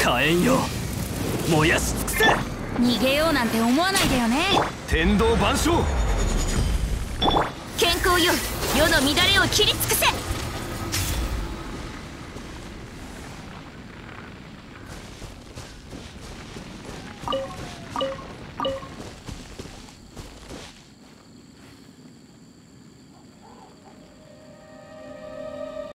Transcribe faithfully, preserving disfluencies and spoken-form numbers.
火炎よ、燃やし尽くせ。 逃げようなんて思わないでよね。 天道万象。 健康よ、世の乱れを切り尽くせ。